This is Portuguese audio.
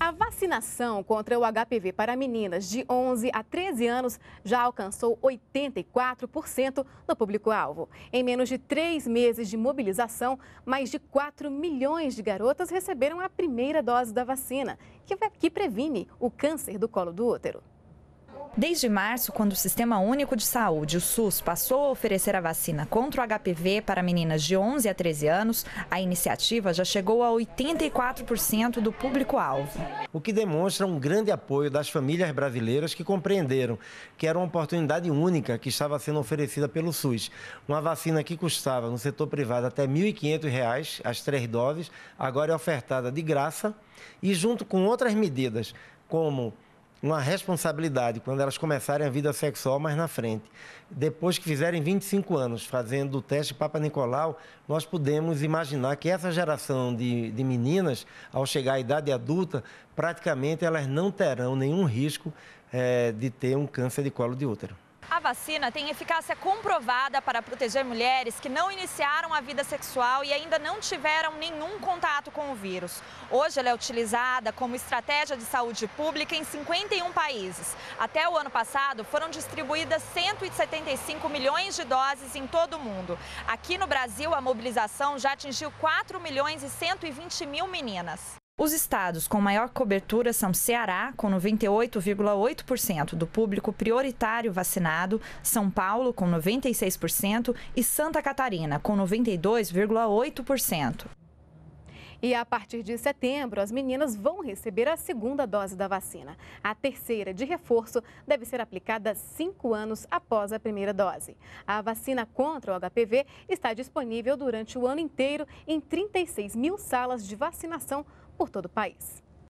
A vacinação contra o HPV para meninas de 11 a 13 anos já alcançou 84% do público-alvo. Em menos de 3 meses de mobilização, mais de 4 milhões de garotas receberam a primeira dose da vacina, que previne o câncer do colo do útero. Desde março, quando o Sistema Único de Saúde, o SUS, passou a oferecer a vacina contra o HPV para meninas de 11 a 13 anos, a iniciativa já chegou a 84% do público-alvo. O que demonstra um grande apoio das famílias brasileiras que compreenderam que era uma oportunidade única que estava sendo oferecida pelo SUS. Uma vacina que custava no setor privado até R$ 1.500 as 3 doses, agora é ofertada de graça e junto com outras medidas, como uma responsabilidade quando elas começarem a vida sexual mais na frente. Depois que fizerem 25 anos fazendo o teste Papa Nicolau, nós podemos imaginar que essa geração de meninas, ao chegar à idade adulta, praticamente elas não terão nenhum risco de ter um câncer de colo de útero. A vacina tem eficácia comprovada para proteger mulheres que não iniciaram a vida sexual e ainda não tiveram nenhum contato com o vírus. Hoje ela é utilizada como estratégia de saúde pública em 51 países. Até o ano passado foram distribuídas 175 milhões de doses em todo o mundo. Aqui no Brasil, a mobilização já atingiu 4 milhões e 120 mil meninas. Os estados com maior cobertura são Ceará, com 98,8% do público prioritário vacinado, São Paulo, com 96% e Santa Catarina, com 92,8%. E a partir de setembro, as meninas vão receber a segunda dose da vacina. A terceira, de reforço, deve ser aplicada 5 anos após a primeira dose. A vacina contra o HPV está disponível durante o ano inteiro em 36 mil salas de vacinação por todo o país.